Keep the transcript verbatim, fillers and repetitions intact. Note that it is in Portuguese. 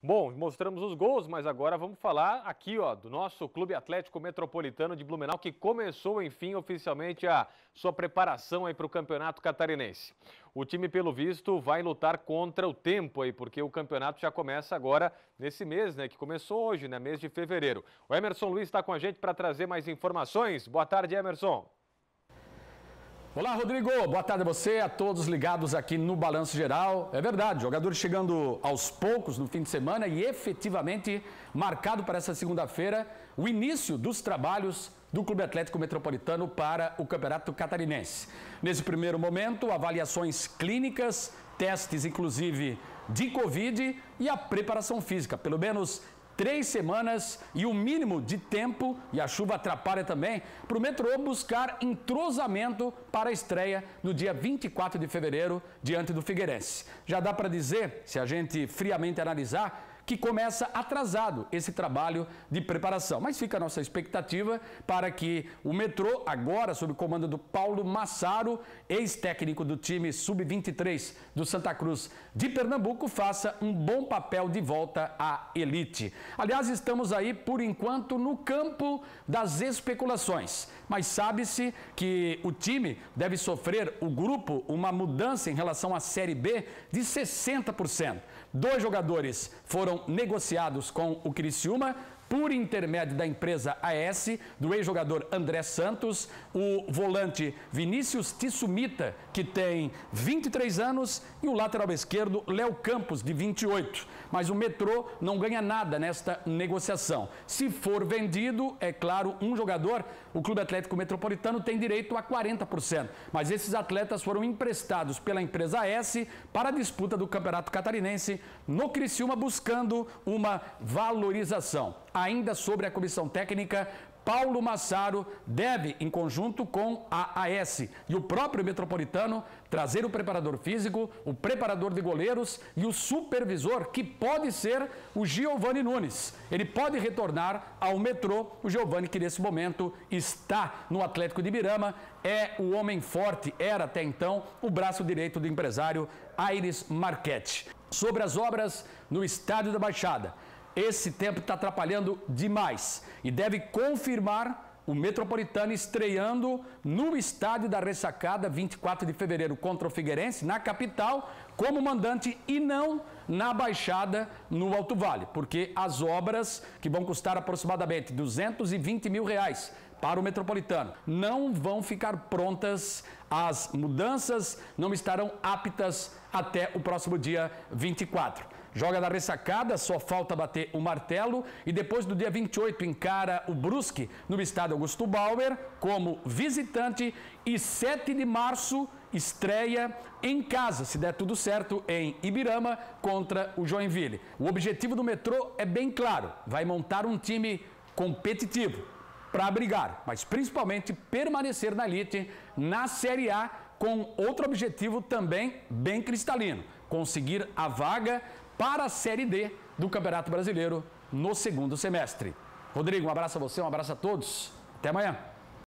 Bom, mostramos os gols, mas agora vamos falar aqui, ó, do nosso Clube Atlético Metropolitano de Blumenau, que começou, enfim, oficialmente a sua preparação aí para o Campeonato Catarinense. O time, pelo visto, vai lutar contra o tempo aí, porque o campeonato já começa agora nesse mês, né, que começou hoje, né, mês de fevereiro. O Emerson Luiz está com a gente para trazer mais informações. Boa tarde, Emerson. Olá, Rodrigo. Boa tarde a você, a todos ligados aqui no Balanço Geral. É verdade, jogadores chegando aos poucos no fim de semana e efetivamente marcado para essa segunda-feira o início dos trabalhos do Clube Atlético Metropolitano para o Campeonato Catarinense. Nesse primeiro momento, avaliações clínicas, testes inclusive de Covid e a preparação física, pelo menos três semanas e o mínimo de tempo, e a chuva atrapalha também, para o metrô buscar entrosamento para a estreia no dia vinte e quatro de fevereiro, diante do Figueirense. Já dá para dizer, se a gente friamente analisar, que começa atrasado esse trabalho de preparação. Mas fica a nossa expectativa para que o metrô, agora sob o comando do Paulo Massaro, ex-técnico do time sub vinte e três do Santa Cruz de Pernambuco, faça um bom papel de volta à elite. Aliás, estamos aí, por enquanto, no campo das especulações. Mas sabe-se que o time deve sofrer, o grupo, uma mudança em relação à Série B de sessenta por cento. Dois jogadores foram negociados com o Criciúma por intermédio da empresa A S, do ex-jogador André Santos, o volante Vinícius Tissumita, que tem vinte e três anos, e o lateral esquerdo Léo Campos, de vinte e oito. Mas o metrô não ganha nada nesta negociação. Se for vendido, é claro, um jogador, o Clube Atlético Metropolitano tem direito a quarenta por cento. Mas esses atletas foram emprestados pela empresa A S para a disputa do Campeonato Catarinense no Criciúma, buscando uma valorização. Ainda sobre a comissão técnica, Paulo Massaro deve, em conjunto com a A S e o próprio Metropolitano, trazer o preparador físico, o preparador de goleiros e o supervisor, que pode ser o Giovani Nunes. Ele pode retornar ao metrô, o Giovani, que nesse momento está no Atlético de Ibirama, é o homem forte, era até então o braço direito do empresário Aires Marchetti. Sobre as obras no Estádio da Baixada, esse tempo está atrapalhando demais e deve confirmar o Metropolitano estreando no Estádio da Ressacada, vinte e quatro de fevereiro, contra o Figueirense, na capital, como mandante e não na Baixada, no Alto Vale, porque as obras, que vão custar aproximadamente duzentos e vinte mil reais para o Metropolitano, não vão ficar prontas, as mudanças não estarão aptas até o próximo dia vinte e quatro. Joga na Ressacada, só falta bater o martelo e depois do dia vinte e oito encara o Brusque no estádio Augusto Bauer como visitante e sete de março estreia em casa, se der tudo certo, em Ibirama contra o Joinville. O objetivo do metrô é bem claro, vai montar um time competitivo para brigar, mas principalmente permanecer na elite, na Série A, com outro objetivo também bem cristalino, conseguir a vaga para a Série D do Campeonato Brasileiro no segundo semestre. Rodrigo, um abraço a você, um abraço a todos. Até amanhã.